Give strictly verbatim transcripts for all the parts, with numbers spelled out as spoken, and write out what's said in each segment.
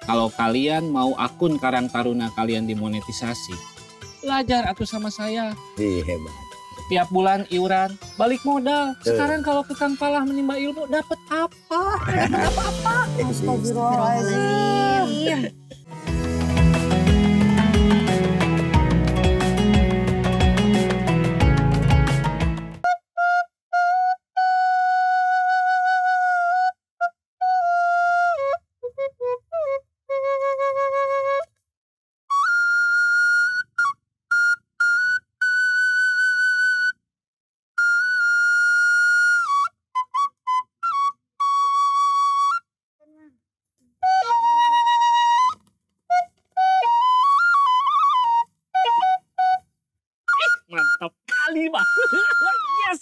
kalau kalian mau akun Karang Taruna kalian dimonetisasi, belajar atuh sama saya. Ih, hebat. Tiap bulan iuran, balik modal. Sekarang kalau ke Kang Falah menimba ilmu, dapat apa? Dapat apa-apa. Astagfirullahaladzim. Mantap kali, Bang. Yes.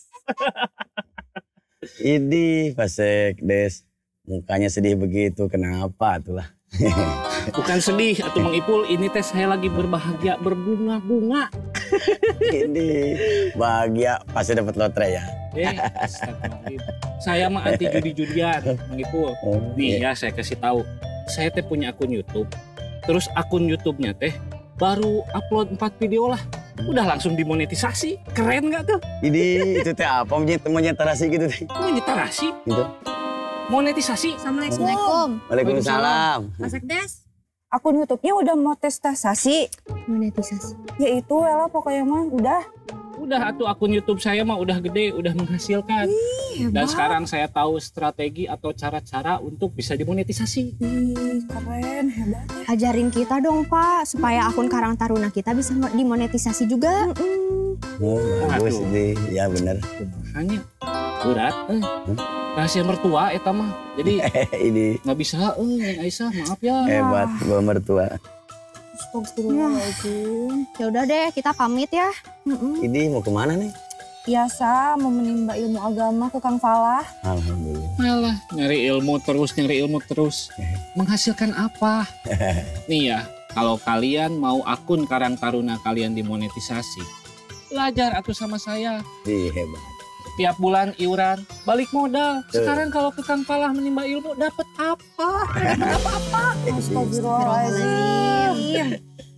Ini Pak Sekdes, mukanya sedih begitu, kenapa itulah? Bukan sedih atau Mang Ipul, ini teh saya lagi berbahagia berbunga-bunga. Ini bahagia pasti dapat lotre ya. Eh, astagfirullahaladzim. Saya mah anti judi-judian, Mang Ipul. Nih ya, saya kasih tahu. Saya teh punya akun YouTube. Terus akun YouTube-nya teh baru upload empat video lah. Udah langsung dimonetisasi. Keren nggak tuh? Ini itu teh apa monyetarasi gitu teh? Monetisasi? Gitu. Monetisasi. Assalamualaikum. Waalaikumsalam. Pak Sekdes. Akun YouTube-nya udah monetisasi. Monetisasi. Ya itu lah pokoknya mah udah. Udah atuh akun YouTube saya mah udah gede, udah menghasilkan. Ih, Dan sekarang saya tahu strategi atau cara-cara untuk bisa dimonetisasi. Ih, keren, hebat ya. Ajarin kita dong Pak, supaya akun Karang Taruna kita bisa dimonetisasi juga. Oh, bagus ini, ya bener. Hanya berat, eh. Rahasia mertua eta mah. Jadi Ini nggak bisa, eh Neng Aisyah maaf ya. hebat, bawa mertua. Astagfirullahaladzim. Ya udah deh, kita pamit ya. Ini mau kemana nih? Biasa mau menimba ilmu agama ke Kang Falah. Alhamdulillah. Malah nyari ilmu terus, nyari ilmu terus. Menghasilkan apa? Nih ya, kalau kalian mau akun Karang Taruna kalian dimonetisasi, belajar atuh sama saya. Ih, hebat. Tiap bulan iuran, balik modal. Sekarang kalau ke Kang Falah menimba ilmu, dapat apa? Dapat apa-apa. Astagfirullahaladzim.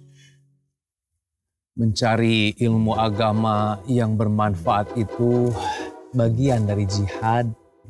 Mencari ilmu agama yang bermanfaat itu bagian dari jihad.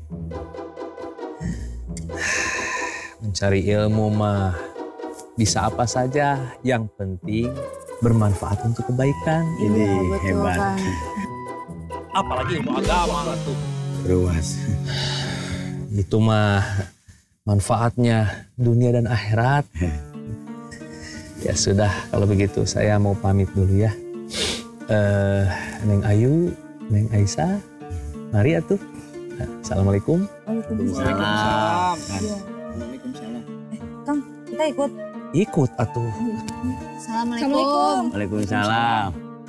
Mencari ilmu mah bisa apa saja, yang penting bermanfaat untuk kebaikan. Ini hebat. Apalagi ilmu agama tuh. Ruas. Itu mah manfaatnya dunia dan akhirat. Ya sudah, kalau begitu saya mau pamit dulu ya. Uh, Neng Ayu, Neng Aisyah, mari atuh. Assalamualaikum. Waalaikumsalam. Waalaikumsalam. Kang, kita ikut. Ikut atuh. Assalamualaikum. Waalaikumsalam.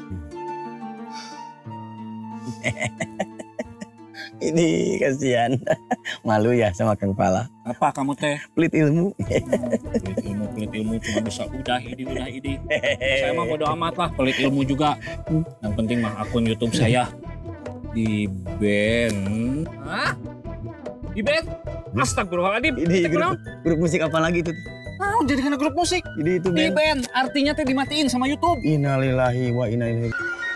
Ini kasihan. Malu ya sama Kang Falah. Apa kamu teh? Pelit ilmu. Pelit ilmu, pelit ilmu cuma bisa udah ini, udah ini. Saya mah bodo amat lah, pelit ilmu juga. Yang penting mah akun YouTube saya di ban. Hah? Di ban? Astagfirullahaladzim. Ini grup, grup musik apa lagi tuh? Oh, jadi karena grup musik. Ini itu Di band. ban, artinya teh dimatiin sama YouTube. Innalillahi wa inna ilaihi.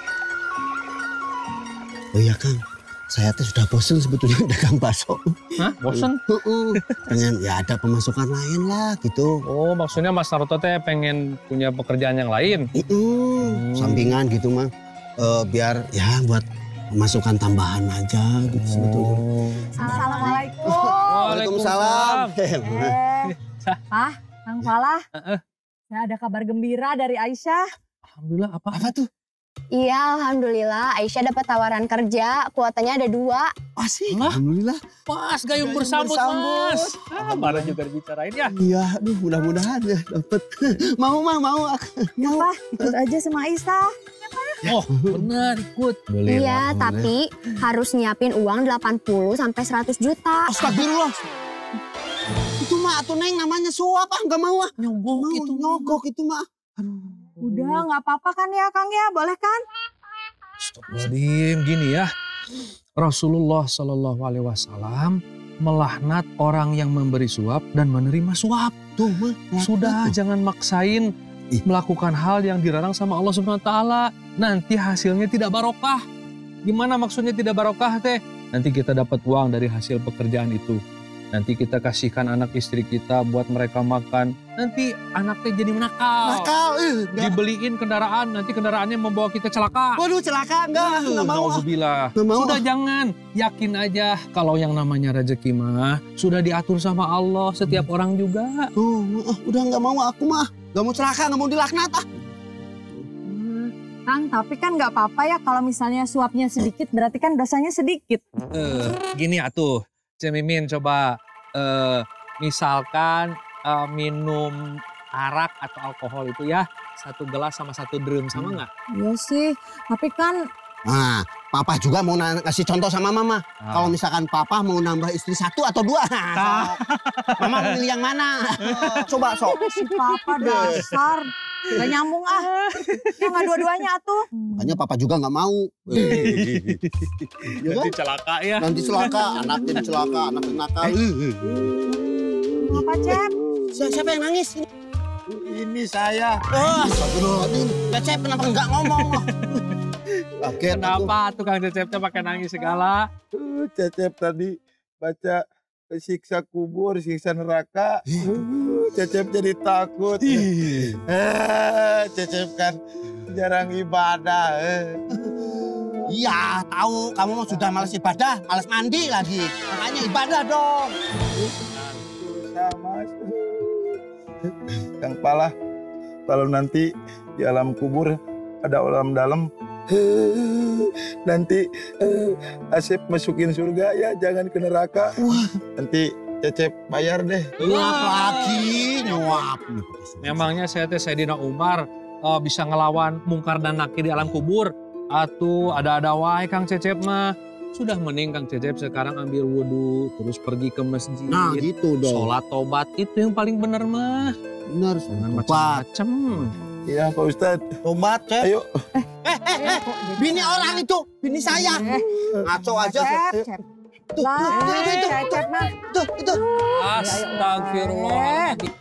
Oh iya Kang, saya tuh sudah bosen sebetulnya dagang bakso. Hah? Bosen? Uh, pengen ya ada pemasukan lain lah gitu. Oh, maksudnya Mas Naruto teh pengen punya pekerjaan yang lain? Uh, Hmm. Sampingan gitu mah, Eh, biar ya buat pemasukan tambahan aja gitu sebetulnya. Oh. Assalamualaikum. Waalaikumsalam. Eh, Pak, Kang Falah. Saya ada kabar gembira dari Aisyah. Alhamdulillah, apa? Apa tuh? Iya, Alhamdulillah Aisyah dapat tawaran kerja, kuotanya ada dua. Oh sih, Hah? alhamdulillah. Pas, gayung Gayung bersambut, bersambut. Mas. Ah, baru juga dibicarain ya. Iya, aduh mudah-mudahan ya dapet. Mau mah mau. Ya Pak, ikut aja sama Aisyah. Oh, benar ikut. Boleh. Iya, tapi harus nyiapin uang delapan puluh sampai seratus juta. Astagfirullah. Itu mah atuh Neng namanya suap ah, nggak mau ah. Nyogok Mau, itu. nyogok itu mah. Udah, nggak apa-apa kan ya Kang ya, boleh kan? Astagfirullahaladzim, gini ya. Rasulullah Shallallahu Alaihi Wasallam melaknat orang yang memberi suap dan menerima suap. Tuh, mah. Sudah, jangan maksain melakukan hal yang dilarang sama Allah Subhanahu wa taala. Nanti hasilnya tidak barokah. Gimana maksudnya tidak barokah teh? Nanti kita dapat uang dari hasil pekerjaan itu. Nanti kita kasihkan anak istri kita buat mereka makan. Nanti anaknya jadi menakal. Nakal, eh, enggak. Dibeliin kendaraan, nanti kendaraannya membawa kita celaka. Waduh, celaka enggak, enggak mau. Nauzubillah. Nggak mau. Sudah jangan, yakin aja kalau yang namanya rezeki mah sudah diatur sama Allah setiap orang juga. Tuh, ah, udah nggak mau aku mah. Nggak mau celaka, nggak mau dilaknat ah. Kang, tapi kan nggak apa-apa ya kalau misalnya suapnya sedikit, berarti kan dosanya sedikit. Eh, gini atuh, Cemimin coba eh, misalkan eh, minum arak atau alkohol itu ya satu gelas sama satu drum sama nggak? Iya sih, tapi kan Nah, papa juga mau na- kasih contoh sama mama. Ah. Kalau misalkan papa mau nambah istri satu atau dua, nah, sok. Mama mau pilih yang mana? Coba sok. si papa dasar gak nyambung ah. Ya nggak dua-duanya atuh. Makanya papa juga nggak mau. Ya kan? Jadi celaka ya. Nanti celaka, anak jadi celaka, anak jadi nakal. Apa Cep? Si- Siapa yang nangis? Ini saya. Oh, astagfirullahaladzim. Cecep kenapa nggak ngomong? Kaget aku. Kenapa tukang Cecep pakai nangis segala? Uh, Cecep tadi baca siksa kubur, siksa neraka. Uh, Cecep jadi takut. Eh, Cecep kan jarang ibadah. Eh. Iya, tahu kamu mah sudah malas ibadah, malas mandi lagi. Makanya ibadah dong. Susah, Mas. Kang Pala, kalau nanti di alam kubur ada alam dalam, nanti eh, Asep masukin surga ya, jangan ke neraka. Nanti Cecep bayar deh. Nyuap lagi, nyuap. Memangnya saya teh Sayyidina Umar eh, bisa ngelawan mungkar dan nakir di alam kubur? Atuh ada-ada wae Kang Cecep mah. Sudah mending Kang Cecep sekarang ambil wudhu, terus pergi ke masjid. Nah gitu dong. Sholat tobat itu yang paling bener mah. Bener, Jangan tobat. macam-macam. Iya Pak Ustadz. Tobat, Cep. Ayo. Eh, eh, eh, bini orang itu, bini saya. Ngaco aja. Cep, Cep. Tuh, tuh, tuh, itu, itu. Cep mah. Tuh, itu. Astagfirullahaladzim.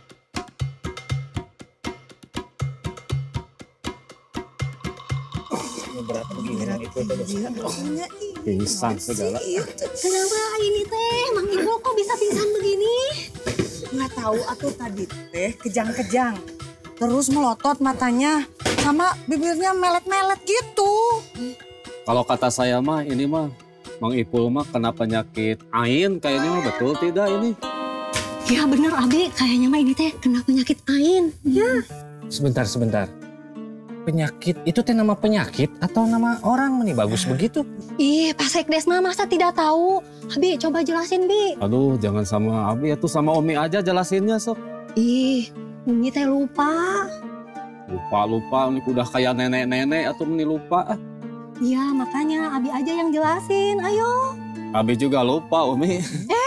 Pingsan segala. Kenapa ini teh? Mang Ibu kok bisa pingsan begini? Nggak tahu atuh tadi teh kejang-kejang. Terus melotot matanya sama bibirnya melet-melet gitu. Kalau kata saya mah ini mah Mang Ipul mah kena penyakit ain kayaknya mah betul tidak ini? Ya bener Abi, kayaknya mah ini teh kena penyakit ain. Ya. Sebentar, sebentar. Penyakit, itu teh nama penyakit atau nama orang nih bagus begitu? Ih, Pak Sekdes mah masa tidak tahu? Abi, coba jelasin, Bi. Aduh jangan sama Abi itu sama Umi aja jelasinnya sok. Ih, ini teh lupa. Lupa-lupa ini udah kayak nenek-nenek atau ini lupa. Iya, makanya Abi aja yang jelasin. Ayo. Abi juga lupa Umi.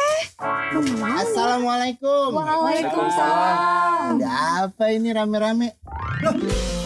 Assalamualaikum. Waalaikumsalam. Ada apa ini rame-rame? Loh,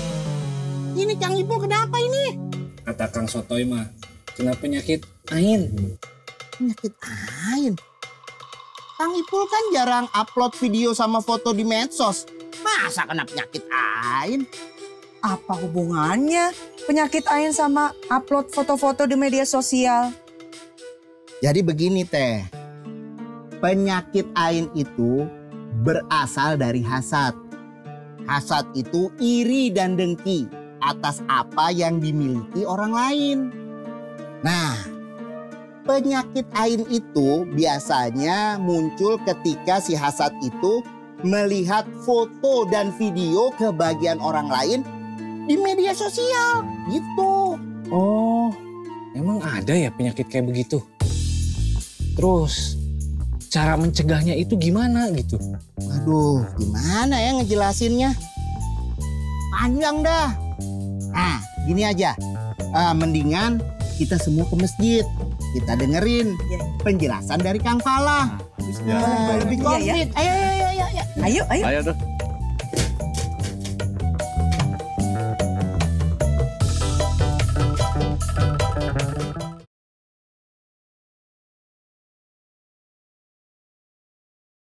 ini Kang Ipul kenapa ini? Kata Kang Sotoy mah, kena penyakit ain. Penyakit ain. Kang Ipul kan jarang upload video sama foto di medsos. Masa kena penyakit ain? Apa hubungannya penyakit ain sama upload foto-foto di media sosial? Jadi begini teh, penyakit ain itu berasal dari hasad. Hasad itu iri dan dengki atas apa yang dimiliki orang lain. Nah, penyakit ain itu biasanya muncul ketika si hasad itu melihat foto dan video kebahagiaan orang lain di media sosial gitu. Oh, emang ada ya penyakit kayak begitu? Terus, cara mencegahnya itu gimana gitu? Aduh, gimana ya ngejelasinnya? Panjang dah. Nah, gini aja. Eh, mendingan kita semua ke masjid. Kita dengerin penjelasan dari Kang Falah. Ya. Lebih Iya, ya. konkret. Ayo, ayo, ayo, ayo. Ayo, ayo. Ayo dong.